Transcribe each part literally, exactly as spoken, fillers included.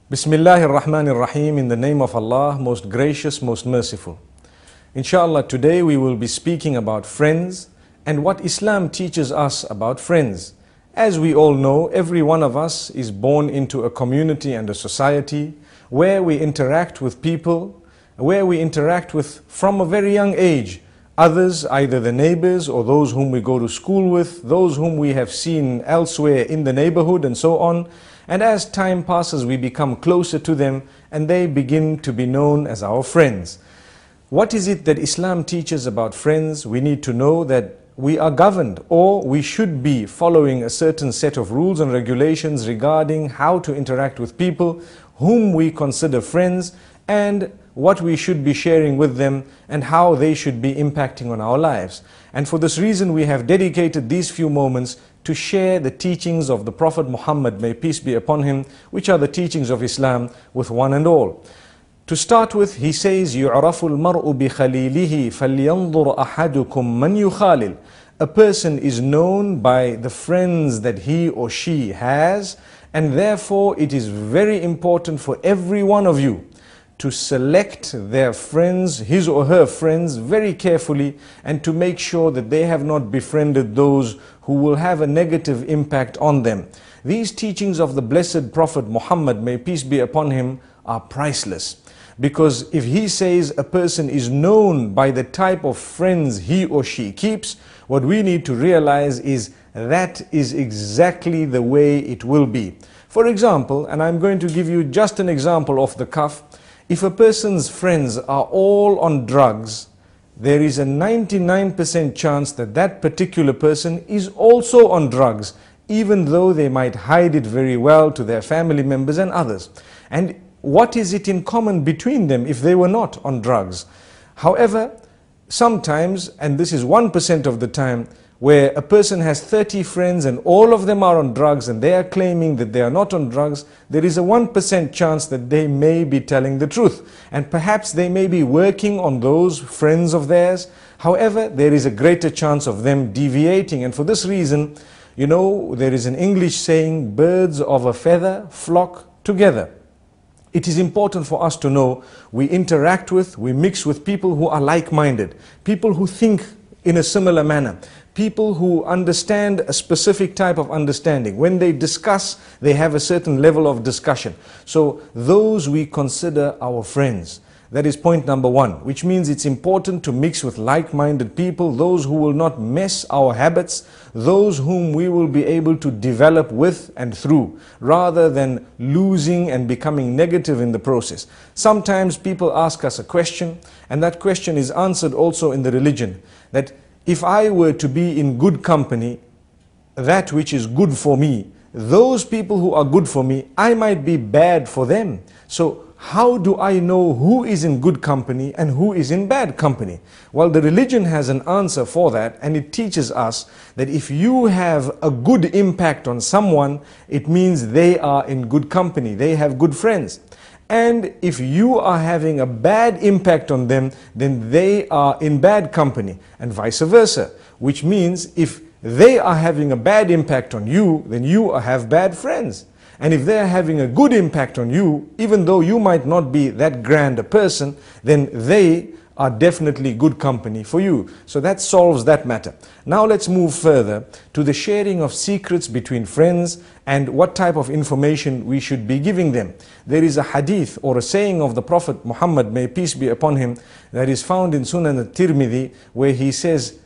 Bismillahir Rahmanir Rahim, in the name of Allah, most gracious, most merciful. Inshallah, today we will be speaking about friends and what Islam teaches us about friends. As we all know, every one of us is born into a community and a society where we interact with people, where we interact with from a very young age. Others, either the neighbors or those whom we go to school with, those whom we have seen elsewhere in the neighborhood and so on. And as time passes, we become closer to them and they begin to be known as our friends. What is it that Islam teaches about friends? We need to know that we are governed, or we should be following a certain set of rules and regulations regarding how to interact with people whom we consider friends, and what we should be sharing with them and how they should be impacting on our lives. And for this reason, we have dedicated these few moments to share the teachings of the Prophet Muhammad, may peace be upon him, which are the teachings of Islam, with one and all. To start with, he says, يُعْرَفُ الْمَرْءُ بِخَلِيلِهِ فَلْيَنْظُرْ أَحَدُكُمْ مَنْ يُخَالِلُ. A person is known by the friends that he or she has, and therefore it is very important for every one of you to select their friends, his or her friends, very carefully, and to make sure that they have not befriended those who will have a negative impact on them. These teachings of the blessed Prophet Muhammad, may peace be upon him, are priceless. Because if he says a person is known by the type of friends he or she keeps, what we need to realize is that is exactly the way it will be. For example, and I'm going to give you just an example off the cuff, if a person's friends are all on drugs, there is a ninety-nine percent chance that that particular person is also on drugs, even though they might hide it very well to their family members and others. And what is it in common between them if they were not on drugs? However, sometimes, and this is one percent of the time, where a person has thirty friends and all of them are on drugs and they are claiming that they are not on drugs, there is a one percent chance that they may be telling the truth. And perhaps they may be working on those friends of theirs. However, there is a greater chance of them deviating. And for this reason, you know, there is an English saying, birds of a feather flock together. It is important for us to know we interact with, we mix with people who are like-minded, people who think in a similar manner, people who understand a specific type of understanding. When they discuss, they have a certain level of discussion. So those we consider our friends. That is point number one, which means it's important to mix with like-minded people, those who will not mess our habits, those whom we will be able to develop with and through, rather than losing and becoming negative in the process. Sometimes people ask us a question, and that question is answered also in the religion, that if I were to be in good company, that which is good for me, those people who are good for me, I might be bad for them. So how do I know who is in good company and who is in bad company? Well, the religion has an answer for that, and it teaches us that if you have a good impact on someone, it means they are in good company, they have good friends. And if you are having a bad impact on them, then they are in bad company, and vice versa. Which means if they are having a bad impact on you, then you have bad friends. And if they are having a good impact on you, even though you might not be that grand a person, then they are definitely good company for you. So that solves that matter. Now let's move further to the sharing of secrets between friends and what type of information we should be giving them. There is a hadith or a saying of the Prophet Muhammad, may peace be upon him, that is found in Sunan al-Tirmidhi, where he says,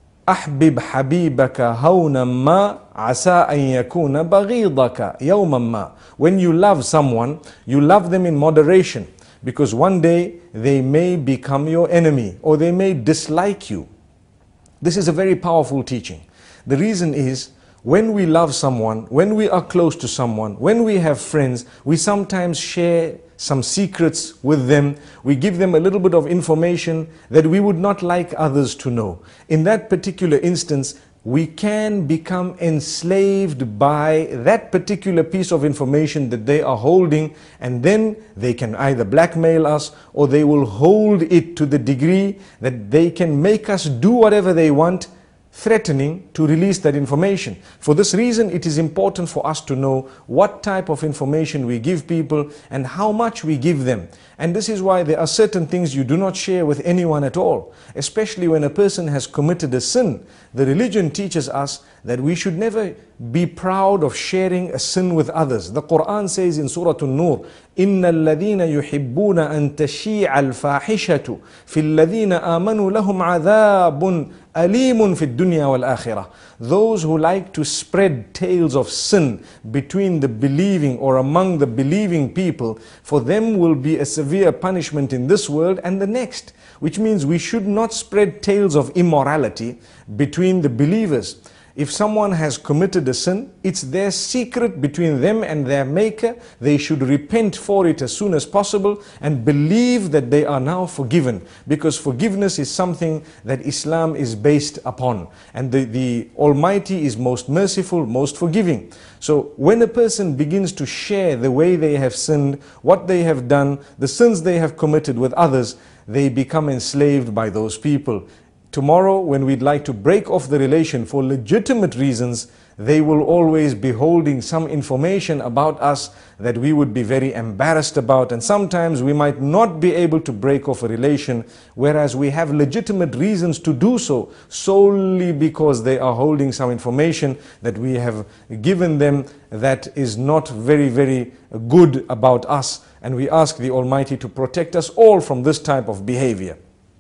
أحبب حبيبك هونا ما عسى أن يكون بغيضك يوما ما. When you love someone, you love them in moderation, because one day they may become your enemy or they may dislike you. This is a very powerful teaching. The reason is, when we love someone, when we are close to someone, when we have friends, we sometimes share some secrets with them. We give them a little bit of information that we would not like others to know. In that particular instance, we can become enslaved by that particular piece of information that they are holding, and then they can either blackmail us or they will hold it to the degree that they can make us do whatever they want threatening to release that information. For this reason, it is important for us to know what type of information we give people and how much we give them. And this is why there are certain things you do not share with anyone at all, especially when a person has committed a sin. The religion teaches us that we should never be proud of sharing a sin with others. The Quran says in Surah An-Nur, إِنَّ الَّذِينَ يُحِبُّونَ أَن تَشِيعَ الْفَاحِشَةُ فِي الَّذِينَ آمَنُوا لَهُمْ عَذَابٌ أَلِيمٌ فِي الدُّنْيَا وَالْآخِرَةِ. Those who like to spread tales of sin between the believing or among the believing people, for them will be a severe punishment in this world and the next. Which means we should not spread tales of immorality between the believers. If someone has committed a sin, it's their secret between them and their Maker. They should repent for it as soon as possible and believe that they are now forgiven, because forgiveness is something that Islam is based upon, and the, the Almighty is most merciful, most forgiving. So when a person begins to share the way they have sinned, what they have done, the sins they have committed with others, they become enslaved by those people. Tomorrow, when we'd like to break off the relation for legitimate reasons, they will always be holding some information about us that we would be very embarrassed about, and sometimes we might not be able to break off a relation, whereas we have legitimate reasons to do so, solely because they are holding some information that we have given them that is not very, very good about us, and we ask the Almighty to protect us all from this type of behavior.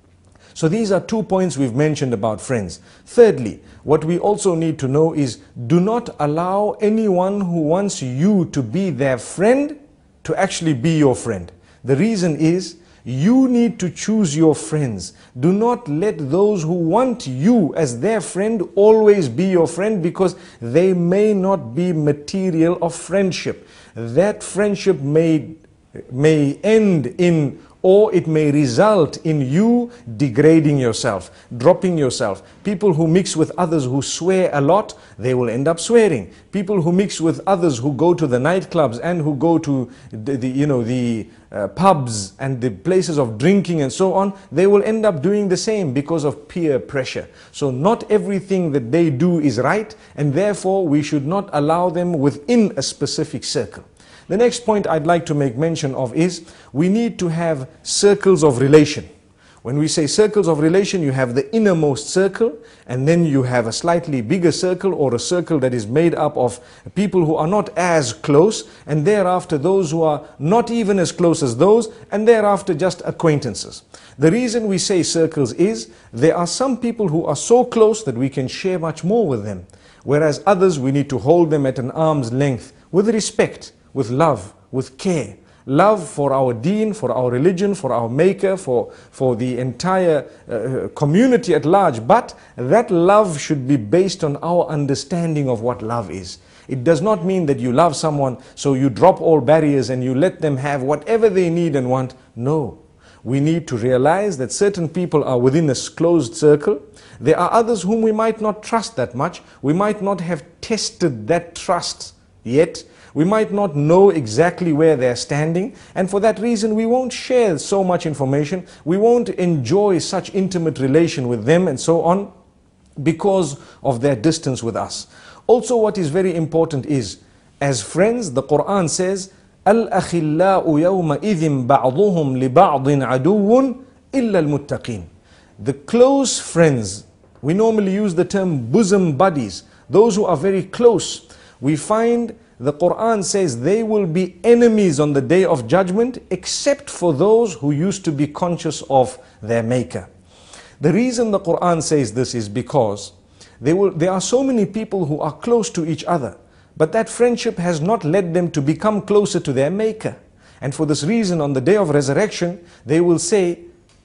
So these are two points we've mentioned about friends. Thirdly, what we also need to know is, do not allow anyone who wants you to be their friend to actually be your friend. The reason is, you need to choose your friends. Do not let those who want you as their friend always be your friend, because they may not be material of friendship. That friendship may, may end in, or it may result in you degrading yourself, dropping yourself. People who mix with others who swear a lot, they will end up swearing. People who mix with others who go to the nightclubs and who go to the, the you know, the uh, pubs and the places of drinking and so on, they will end up doing the same because of peer pressure. So not everything that they do is right, and therefore we should not allow them within a specific circle. The next point I'd like to make mention of is, we need to have circles of relation. When we say circles of relation, you have the innermost circle, and then you have a slightly bigger circle, or a circle that is made up of people who are not as close, and thereafter those who are not even as close as those, and thereafter just acquaintances. The reason we say circles is, there are some people who are so close that we can share much more with them, whereas others we need to hold them at an arm's length, with respect, with love, with care. Love for our deen, for our religion, for our Maker, for, for the entire uh, community at large. But that love should be based on our understanding of what love is. It does not mean that you love someone so you drop all barriers and you let them have whatever they need and want. No. We need to realize that certain people are within a closed circle. There are others whom we might not trust that much. We might not have tested that trust yet. We might not know exactly where they're standing, and for that reason we won't share so much information. We won't enjoy such intimate relation with them and so on, because of their distance with us. Also, what is very important is, as friends, the Quran says, الْأَخِلَّاءُ يَوْمَئِذٍ بَعْضُهُمْ لِبَعْضٍ عَدُوٌّ إِلَّا الْمُتَّقِينَ. The close friends, we normally use the term bosom buddies, those who are very close. We find the Quran says they will be enemies on the day of judgment, except for those who used to be conscious of their Maker. The reason the Quran says this is because they will, there are so many people who are close to each other, but that friendship has not led them to become closer to their Maker. And for this reason, on the day of resurrection, they will say,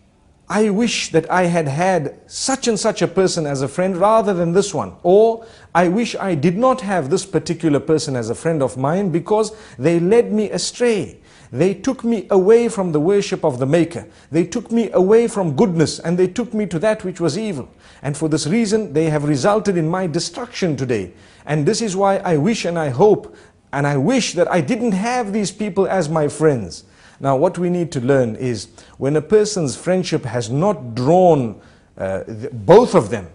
I wish that I had had such and such a person as a friend rather than this one. Or, I wish I did not have this particular person as a friend of mine, because they led me astray. They took me away from the worship of the Maker. They took me away from goodness, and they took me to that which was evil. And for this reason, they have resulted in my destruction today. And this is why I wish and I hope and I wish that I didn't have these people as my friends. Now, what we need to learn is, when a person's friendship has not drawn uh, the, both of them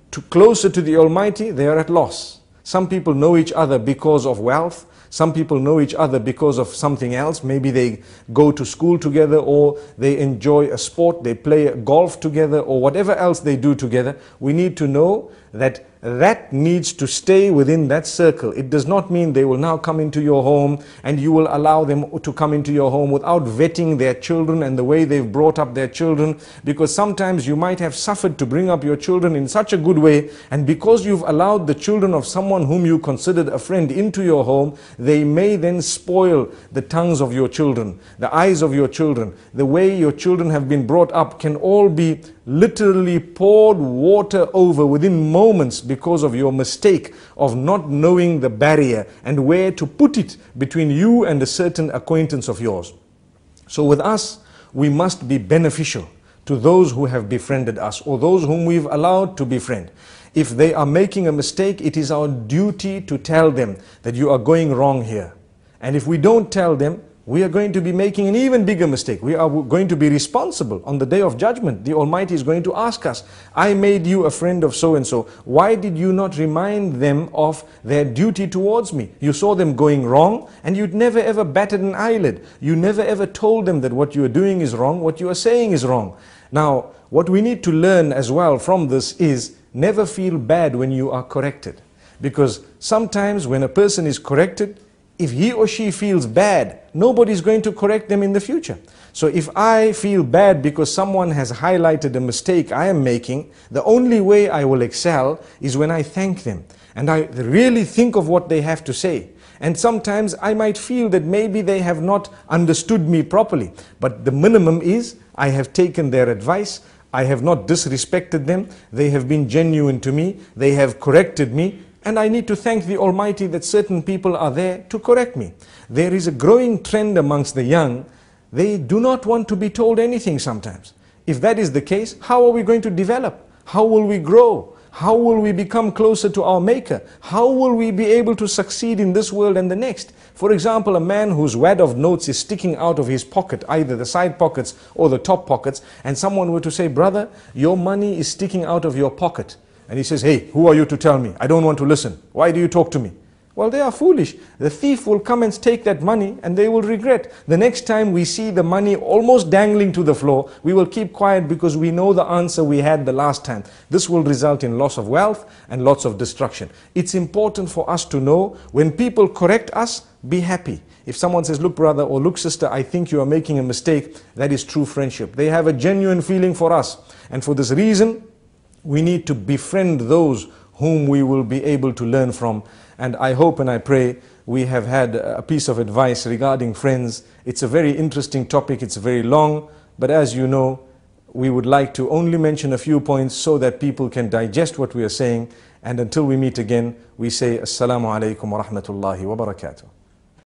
to closer to the Almighty, they are at loss. Some people know each other because of wealth. Some people know each other because of something else. Maybe they go to school together, or they enjoy a sport, they play golf together, or whatever else they do together. We need to know that that needs to stay within that circle. It does not mean they will now come into your home and you will allow them to come into your home without vetting their children and the way they've brought up their children, because sometimes you might have suffered to bring up your children in such a good way, and because you've allowed the children of someone whom you considered a friend into your home, they may then spoil the tongues of your children, the eyes of your children. The way your children have been brought up can all be literally poured water over within moments because of your mistake of not knowing the barrier and where to put it between you and a certain acquaintance of yours. So with us, we must be beneficial to those who have befriended us, or those whom we've allowed to befriend. If they are making a mistake, it is our duty to tell them that you are going wrong here. And if we don't tell them, we are going to be making an even bigger mistake. We are going to be responsible on the day of judgment. The Almighty is going to ask us, I made you a friend of so-and-so. Why did you not remind them of their duty towards me? You saw them going wrong and you'd never ever batted an eyelid. You never ever told them that what you are doing is wrong, what you are saying is wrong. Now, what we need to learn as well from this is never feel bad when you are corrected. Because sometimes when a person is corrected, if he or she feels bad, nobody is going to correct them in the future. So if I feel bad because someone has highlighted a mistake I am making, the only way I will excel is when I thank them and I really think of what they have to say. And sometimes I might feel that maybe they have not understood me properly, but the minimum is I have taken their advice, I have not disrespected them, they have been genuine to me, they have corrected me. And I need to thank the Almighty that certain people are there to correct me. There is a growing trend amongst the young. They do not want to be told anything sometimes. If that is the case, how are we going to develop? How will we grow? How will we become closer to our Maker? How will we be able to succeed in this world and the next? For example, a man whose wad of notes is sticking out of his pocket, either the side pockets or the top pockets, and someone were to say, brother, your money is sticking out of your pocket. And he says, hey, who are you to tell me? I don't want to listen. Why do you talk to me? Well, they are foolish. The thief will come and take that money and they will regret. The next time we see the money almost dangling to the floor, we will keep quiet because we know the answer we had the last time. This will result in loss of wealth and lots of destruction. It's important for us to know when people correct us, be happy. If someone says, look brother or look sister, I think you are making a mistake, that is true friendship. They have a genuine feeling for us. And for this reason, we need to befriend those whom we will be able to learn from. And I hope and I pray we have had a piece of advice regarding friends. It's a very interesting topic, it's very long, but as you know, we would like to only mention a few points so that people can digest what we are saying. And until we meet again, we say Assalamu alaikum wa rahmatullahi wa barakatuh.